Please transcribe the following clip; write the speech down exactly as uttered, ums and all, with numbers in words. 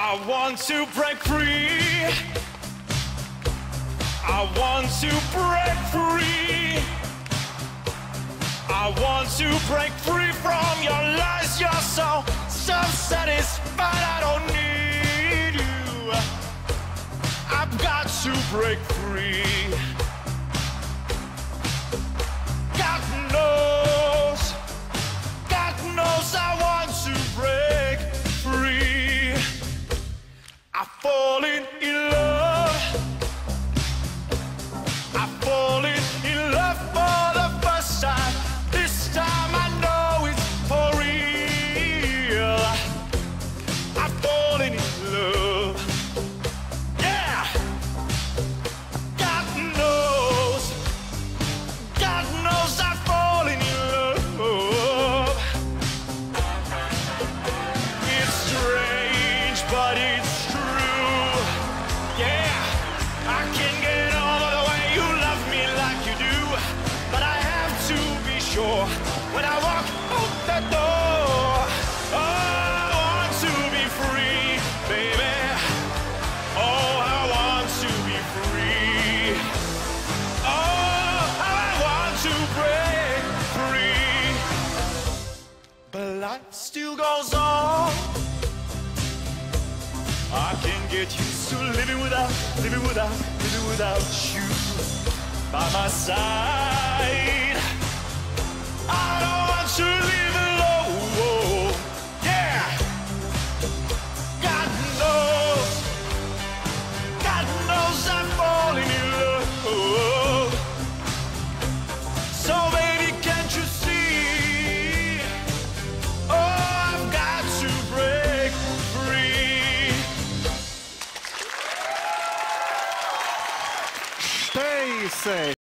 I want to break free. I want to break free. I want to break free from your lies. You're so self-satisfied. I don't need you. I've got to break free. God knows, God knows I want to break free. I've fallen in love. I've fallen in love for the first time. This time I know it's for real. I've fallen in love. Yeah. God knows, God knows I've fallen in love. It's strange, but it's true. Yeah, I can get over the way you love me like you do, but I have to be sure when I walk out the door. Oh, I want to be free, baby. Oh, I want to be free. Oh, I want to break free. But life still goes on. I can get used to living without, living without, living without you by my side. I don't want to live alone. Yeah. God knows, God knows I'm falling in love. So baby, can't you see? Oh, I've got to break free. Stay safe.